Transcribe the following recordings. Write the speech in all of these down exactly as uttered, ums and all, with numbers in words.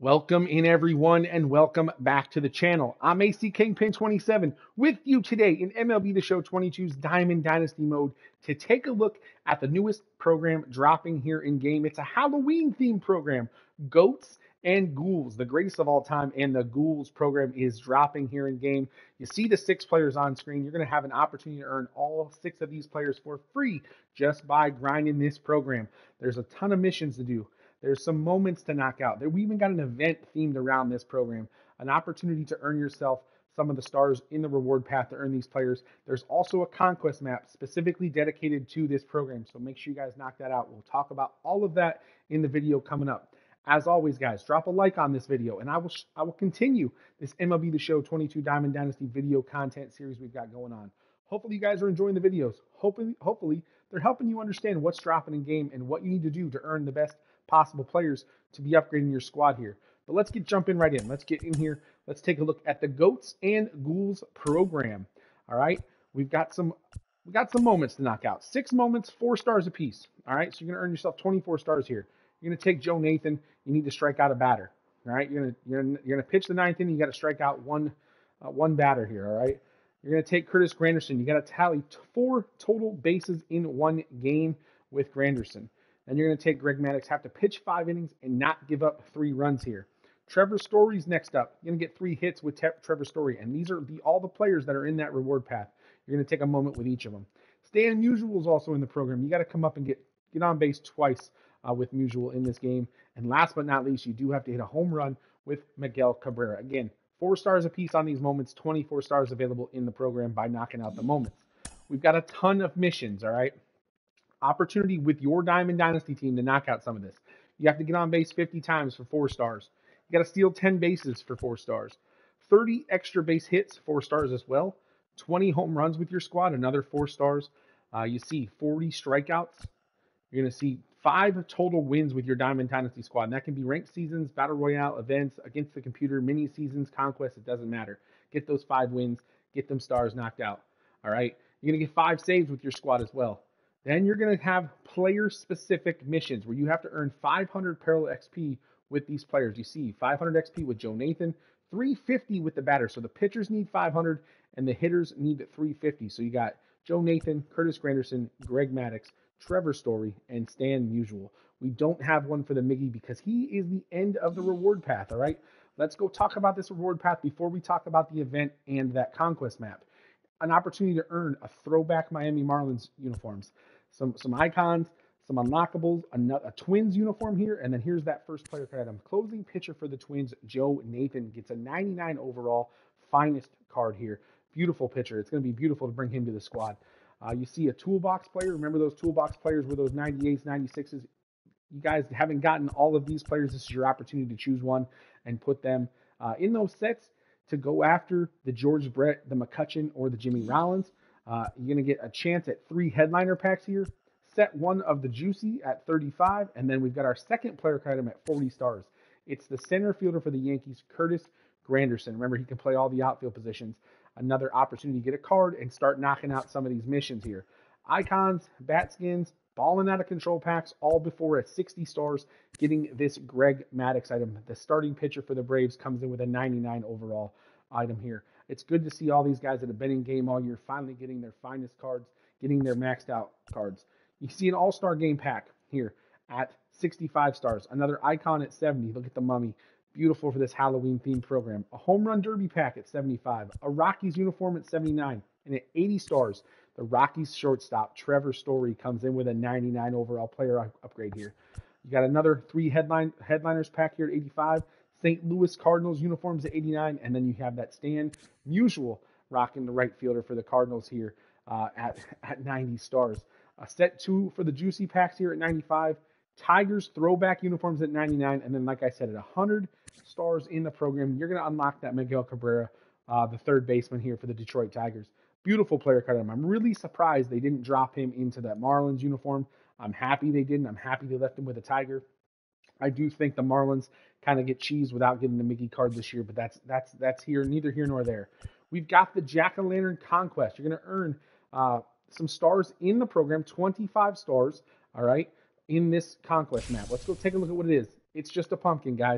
Welcome in everyone and welcome back to the channel. I'm A C Kingpin twenty-seven with you today in M L B The Show twenty-two's Diamond Dynasty mode to take a look at the newest program dropping here in game. It's a Halloween themed program, Goats and Ghouls, the greatest of all time, and the Ghouls program is dropping here in game. You see the six players on screen. You're going to have an opportunity to earn all six of these players for free just by grinding this program. There's a ton of missions to do. There's some moments to knock out. We even got an event themed around this program, an opportunity to earn yourself some of the stars in the reward path to earn these players. There's also a conquest map specifically dedicated to this program, so make sure you guys knock that out. We'll talk about all of that in the video coming up. As always, guys, drop a like on this video, and I will I will continue this M L B The Show twenty-two Diamond Dynasty video content series we've got going on. Hopefully, you guys are enjoying the videos. Hopefully, hopefully they're helping you understand what's dropping in game and what you need to do to earn the best possible players to be upgrading your squad here. But let's get jumping right in. Let's get in here. Let's take a look at the Goats and Ghouls program. All right, we've got some we got some moments to knock out. Six moments, four stars apiece. All right, so you're gonna earn yourself twenty-four stars here. You're gonna take Joe Nathan. You need to strike out a batter. All right, you're gonna you're gonna, you're gonna pitch the ninth inning. You got to strike out one uh, one batter here. All right. You're going to take Curtis Granderson. You got to tally four total bases in one game with Granderson. Then you're going to take Greg Maddux, have to pitch five innings and not give up three runs here. Trevor Story's next up. You're going to get three hits with Trevor Story. And these are the, all the players that are in that reward path. You're going to take a moment with each of them. Stan Musial is also in the program. You got to come up and get, get on base twice uh, with Musial in this game. And last but not least, you do have to hit a home run with Miguel Cabrera. Again, four stars apiece on these moments, twenty-four stars available in the program by knocking out the moments. We've got a ton of missions, all right? Opportunity with your Diamond Dynasty team to knock out some of this. You have to get on base fifty times for four stars. You got to steal ten bases for four stars. thirty extra base hits, four stars as well. twenty home runs with your squad, another four stars. Uh, you see forty strikeouts. You're going to see five total wins with your Diamond Dynasty squad. And that can be ranked seasons, Battle Royale, events, against the computer, mini seasons, conquests. It doesn't matter. Get those five wins. Get them stars knocked out. All right? You're going to get five saves with your squad as well. Then you're going to have player-specific missions where you have to earn five hundred parallel X P with these players. You see five hundred X P with Joe Nathan, three fifty with the batter. So the pitchers need five hundred and the hitters need three fifty. So you got Joe Nathan, Curtis Granderson, Greg Maddux, Trevor Story, and Stan Musial. We don't have one for the Miggy because he is the end of the reward path, all right? Let's go talk about this reward path before we talk about the event and that conquest map. An opportunity to earn a throwback Miami Marlins uniforms, some some icons, some unlockables, a, a Twins uniform here, and then here's that first player card item. Closing pitcher for the Twins, Joe Nathan, gets a ninety-nine overall finest card here. Beautiful pitcher. It's going to be beautiful to bring him to the squad. Uh, you see a toolbox player. Remember those toolbox players were those ninety-eights, ninety-sixes. You guys haven't gotten all of these players. This is your opportunity to choose one and put them uh, in those sets to go after the George Brett, the McCutchen, or the Jimmy Rollins. Uh, you're going to get a chance at three headliner packs here. Set one of the Juicy at thirty-five, and then we've got our second player card item at forty stars. It's the center fielder for the Yankees, Curtis Granderson. Remember, he can play all the outfield positions. Another opportunity to get a card and start knocking out some of these missions here. Icons, bat skins, balling out of control packs, all before at sixty stars, getting this Greg Maddux item. The starting pitcher for the Braves comes in with a ninety-nine overall item here. It's good to see all these guys that have been in game all year finally getting their finest cards, getting their maxed out cards. You see an all-star game pack here at sixty-five stars. Another icon at seventy. Look at the mummy. Beautiful for this Halloween themed program. A home run derby pack at seventy-five. A Rockies uniform at seventy-nine. And at eighty stars, the Rockies shortstop, Trevor Story, comes in with a ninety-nine overall player upgrade here. You got another three headline headliners pack here at eighty-five. Saint Louis Cardinals uniforms at eighty-nine. And then you have that Stan Musial rocking the right fielder for the Cardinals here uh, at, at ninety stars. A set two for the Juicy packs here at ninety-five. Tigers throwback uniforms at ninety-nine, and then like I said, at one hundred stars in the program, you're going to unlock that Miguel Cabrera, uh, the third baseman here for the Detroit Tigers. Beautiful player card. I'm really surprised they didn't drop him into that Marlins uniform. I'm happy they didn't. I'm happy they left him with a Tiger. I do think the Marlins kind of get cheesed without getting the Mickey card this year, but that's that's that's here, neither here nor there. We've got the Jack-O-Lantern Conquest. You're going to earn uh, some stars in the program, twenty-five stars, all right, in this Conquest map. Let's go take a look at what it is. It's just a pumpkin, guys.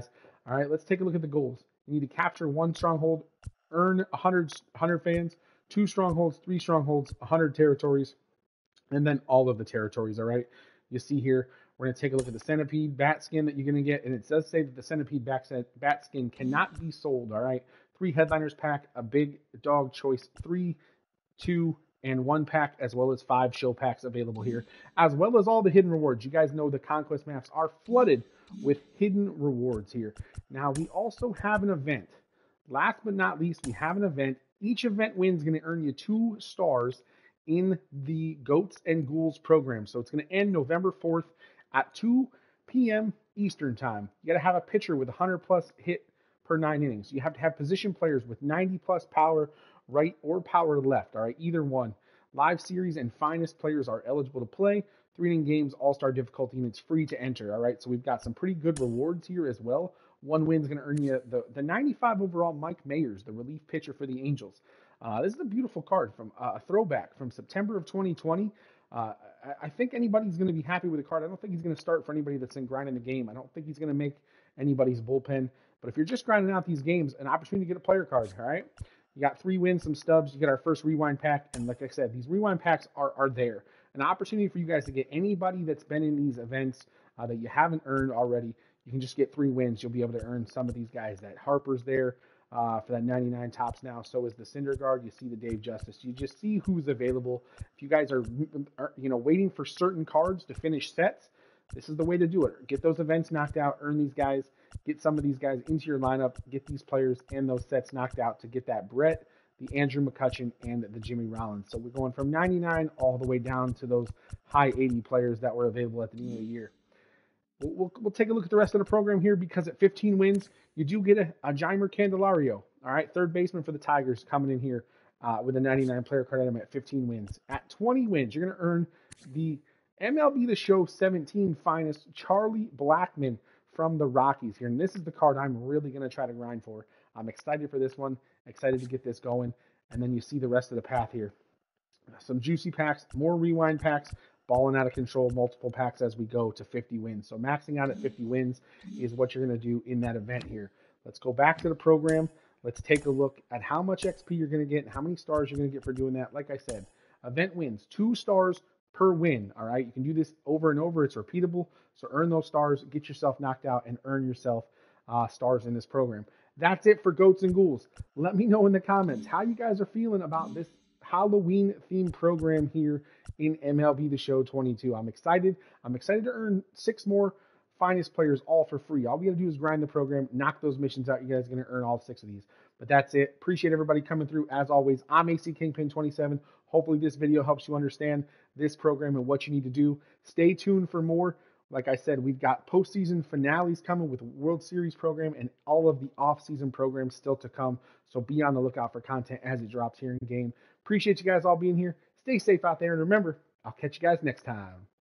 All right, let's take a look at the goals. You need to capture one stronghold, earn one hundred, one hundred fans, two strongholds, three strongholds, one hundred territories, and then all of the territories, all right? You see here, we're going to take a look at the centipede bat skin that you're going to get, and it does say that the centipede bat skin cannot be sold, all right? Three headliners pack, a big dog choice, three, two, and one pack, as well as five show packs available here, as well as all the hidden rewards. You guys know the conquest maps are flooded with hidden rewards here. Now, we also have an event. Last but not least, we have an event. Each event win is going to earn you two stars in the Goats and Ghouls program. So it's going to end November fourth at two p m Eastern time. You got to have a pitcher with one hundred plus hit per nine innings. You have to have position players with ninety plus power right or power left. All right, either one. Live series and finest players are eligible to play. Three inning games, all-star difficulty, and it's free to enter. All right, so we've got some pretty good rewards here as well. One win is going to earn you the, the ninety-five overall Mike Mayers, the relief pitcher for the Angels. Uh, this is a beautiful card from uh, a throwback from September of twenty twenty. Uh, I, I think anybody's going to be happy with the card. I don't think he's going to start for anybody that's in grinding the game. I don't think he's going to make anybody's bullpen. But if you're just grinding out these games, an opportunity to get a player card, all right? You got three wins, some stubs. You get our first rewind pack. And like I said, these rewind packs are, are there. An opportunity for you guys to get anybody that's been in these events uh, that you haven't earned already. You can just get three wins. You'll be able to earn some of these guys. That Harper's there uh, for that ninety-nine tops now. So is the Syndergaard. You see the Dave Justice. You just see who's available. If you guys are, are you know, waiting for certain cards to finish sets, this is the way to do it. Get those events knocked out. Earn these guys. Get some of these guys into your lineup. Get these players and those sets knocked out to get that Brett, the Andrew McCutchen, and the Jimmy Rollins. So we're going from ninety-nine all the way down to those high eighty players that were available at the beginning of the year. We'll, we'll, we'll take a look at the rest of the program here because at fifteen wins, you do get a, a Jeimer Candelario, all right, third baseman for the Tigers coming in here uh, with a ninety-nine player card item at fifteen wins. At twenty wins, you're going to earn the M L B The Show seventeen finest Charlie Blackmon from the Rockies here. And this is the card I'm really going to try to grind for. I'm excited for this one, excited to get this going. And then you see the rest of the path here. Some juicy packs, more rewind packs, balling out of control, multiple packs as we go to fifty wins. So maxing out at fifty wins is what you're going to do in that event here. Let's go back to the program. Let's take a look at how much X P you're going to get and how many stars you're going to get for doing that. Like I said, event wins, two stars per win, all right? You can do this over and over. It's repeatable. So earn those stars, get yourself knocked out, and earn yourself uh, stars in this program. That's it for Goats and Ghouls. Let me know in the comments how you guys are feeling about this Halloween-themed program here in M L B The Show twenty-two. I'm excited. I'm excited to earn six more finest players all for free. All we got to do is grind the program, knock those missions out. You guys are going to earn all six of these. But that's it. Appreciate everybody coming through. As always, I'm A C Kingpin twenty-seven. Hopefully this video helps you understand this program and what you need to do. Stay tuned for more. Like I said, we've got postseason finales coming with World Series program and all of the off-season programs still to come. So be on the lookout for content as it drops here in game. Appreciate you guys all being here. Stay safe out there. And remember, I'll catch you guys next time.